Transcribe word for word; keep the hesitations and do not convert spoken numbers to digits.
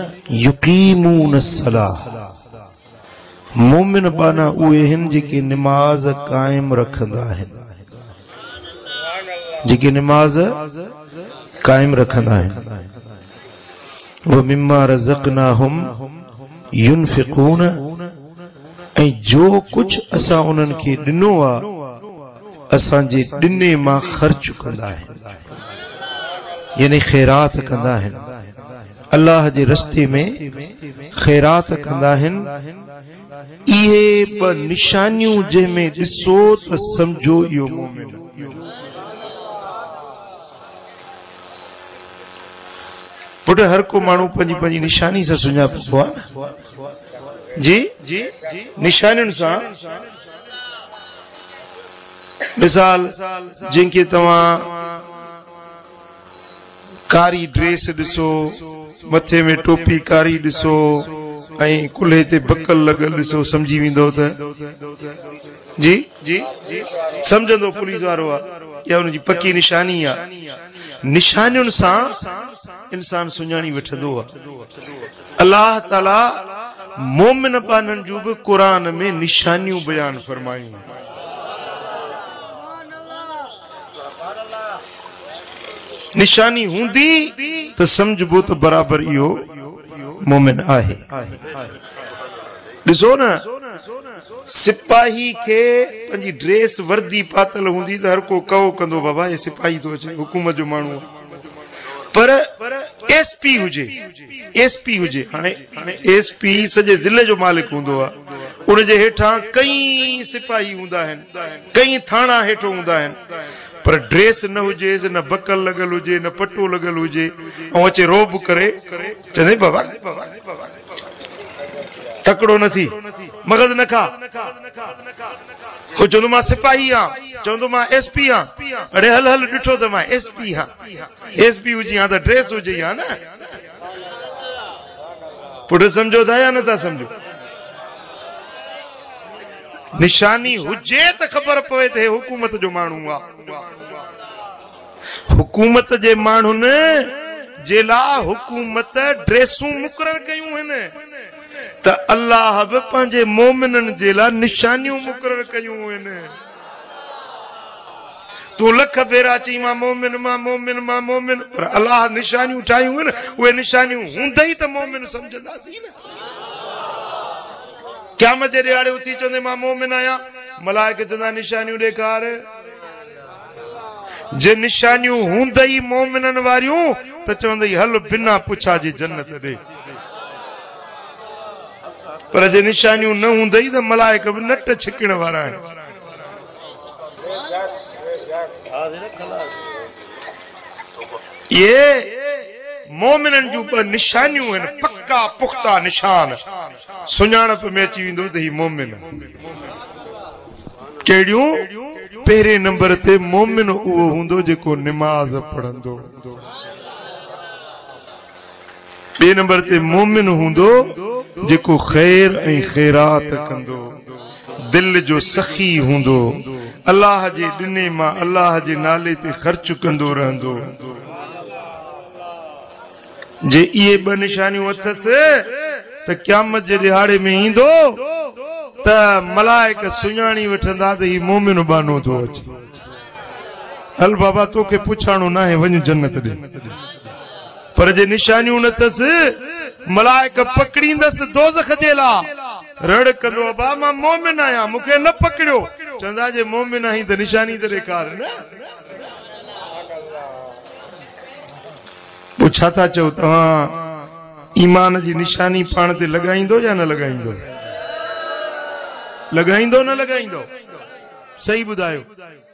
युकीमून सलाह, मोमिन बाना उहे हिन जेके नमाज कायम रखंदा आहिनि, जेके नमाज कायम रखंदा आहिनि। व मिम्मा रज़क़नाहुम युनफ़िक़ून, ऐं जो कुछ असां उन्हनि खे ॾिनो आहे असांजे ॾिने मां ख़र्च कंदा आहिनि, यानी ख़ैरात कंदा आहिनि, अल्लाह जे रस्ते में ख़ैरात कंदा आहिनि। इहे ब निशानियूं जंहिंमें ॾिसो त सम्झो इहो मोमिन। पुट हर को माण्हू पंहिंजी पंहिंजी निशानी सां सुञाणो आहे जी जी निशानियुनि सां। मिसाल जिनके तव्हां कारी ड्रेस ॾिसो, मथे में टोपी कारी ॾिसो ऐं कुल्हे ते बकल लॻल ॾिसो, सम्झी वेंदो त जी जी सम्झंदो पुलिस वारो आहे या हुनजी पकी निशानी आहे। निशानियुनि सां इंसान सुञाणी वठंदो आहे। अल्लाह ताला मोमिन बाननि जूं बि क़ुरान में निशानियूं बयान फरमायूं। निशानी हूंदी त समझबो त बराबर इहो मोमिन आहे। ॾिसो न, सिपाही खे पंहिंजी ड्रेस वर्दी पातल हूंदी त हर को कहो कंदो बाबा हे सिपाही थो अचे, हुकूमत जो माण्हू। पर एसपी हुजे, एसपी हुजे, हाणे हाणे एसपी सॼे ज़िले जो मालिक हूंदो आहे, उनजे हेठां कई सिपाही हूंदा आहिनि, कई थाणा हेठो हूंदा आहिनि, पर ड्रेस न हुजे, न बकल लॻल हुजे, न पटो लॻल हुजे, ऐं अचे रोब करे चवंदे बाबा तकड़ो न थी, मगज़ न खा। हो चवंदो मां सिपाही आहियां, चवंदो मां एसपी आहियां। अरे हल हल ॾिठो त मां एसपी आहियां, एसपी हुजे हा त ड्रेस हुजे हा न। पुट सम्झो था या नथा सम्झो? निशानी हुजे त ख़बर पवे त हे हुकूमत जो माण्हू आहे। हुकूमत जे माण्हुनि जे लाइ हुकूमत ड्रेसूं मुक़रर कयूं आहिनि त अल्लाह बि पंहिंजे मोमिननि जे लाइ निशानियूं मुक़रर कयूं आहिनि। तूं लख भेरा चई मां मोमिन मां मोमिन मां मोमिन, पर अल्लाह निशानियूं ठाहियूं आहिनि। उहे निशानियूं हूंदई त मोमिन सम्झंदासीं न। क़यामत जे ॾियारे उथी चवंदे मां मोमिन आहियां, मलाइका चवंदा निशानियूं ॾेखार। जे निशानियूं हूंदई मोमिननि वारियूं त चवंदई हल बिना पुछा जी जन्नत ॾे। पर जे निशानियूं न हूंदई त मलाइका बि नट छिकण वारा आहिनि। ये मोमिननि जूं ॿ निशानियूं आहिनि, पक्का पुख्ता निशान। सुञाणप में अची वेंदो त ही मोमिन। कहिड़ियूं? पहिरें नंबर ते मोमिन उहो हूंदो जेको निमाज़ पढ़ंदो। ॿिए नंबर ते मोमिन हूंदो जेको ख़ैर ऐं ख़ैरात कंदो, दिल जो सखी हूंदो, अल्लाह जे ॾिने मां अल्लाह जे नाले ते ख़र्च कंदो रहंदो। जे इहे ॿ निशानियूं अथसि त क़यामत जे ॾिहाड़े में ईंदो त मलाइका सुञाणी वठंदा त ही मोमिन बानो थो अचे। हल बाबा तोखे पुछाणो न आहे, वञ जन्नत ॾे। पर जे निशानियूं न अथसि, मलाइका पकड़ींदसि दोज़ख जे लाइ, रड़ कंदो बाबा मां मोमिन आहियां, मूंखे न पकड़ियो। चवंदा जे मोमिन आहीं त निशानी त ॾेखार न। पोइ छा था चओ तव्हां ईमान जी निशानी पाण ते लॻाईंदो या न लॻाईंदो? लॻाईंदो न लॻाईंदो? सही ॿुधायो।